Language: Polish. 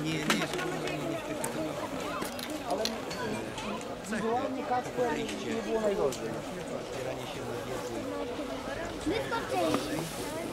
nie w tych kategoriach. Ale wizualnie Kacper nie było najgorzej. Opieranie się na wiedzy. Wyskoczyli.